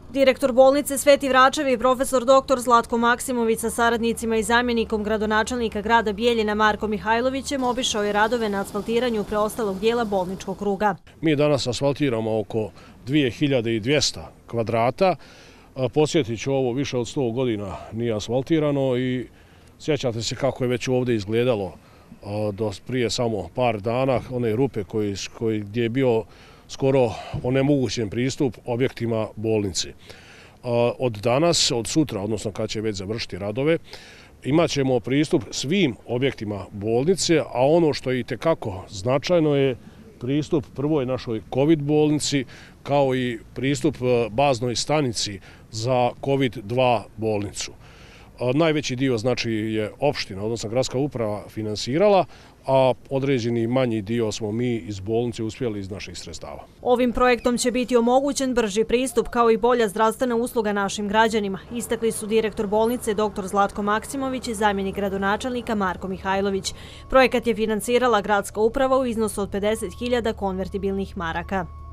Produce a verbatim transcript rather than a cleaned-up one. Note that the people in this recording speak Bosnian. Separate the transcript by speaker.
Speaker 1: Direktor bolnice Sveti Vračevi, profesor doktor Zlatko Maksimović sa saradnicima i zamjenikom gradonačelnika grada Bijeljina Marko Mihajlovićem obišao je radove na asfaltiranju preostalog dijela bolničkog kruga.
Speaker 2: Mi danas asfaltiramo oko dvije hiljade dvjesto kvadrata. Podsjetit ću, ovo više od sto godina nije asfaltirano i sjećate se kako je već ovdje izgledalo do prije samo par dana, one rupe koji, koji, gdje je bio skoro onemogućen pristup objektima bolnice. Od danas, od sutra, odnosno kad će već završiti radove, imat ćemo pristup svim objektima bolnice, a ono što je itekako značajno je pristup prvoj našoj COVID bolnici, kao i pristup baznoj stanici za COVID dva bolnicu. Najveći dio znači je opština, odnosno gradska uprava finansirala, a određeni manji dio smo mi iz bolnice uspjeli iz naših sredstava.
Speaker 1: Ovim projektom će biti omogućen brži pristup kao i bolja zdravstvena usluga našim građanima, istakli su direktor bolnice doktor Zlatko Maksimović i zamjenik gradonačelnika Marko Mihajlović. Projekat je finansirala gradska uprava u iznosu od pedeset hiljada konvertibilnih maraka.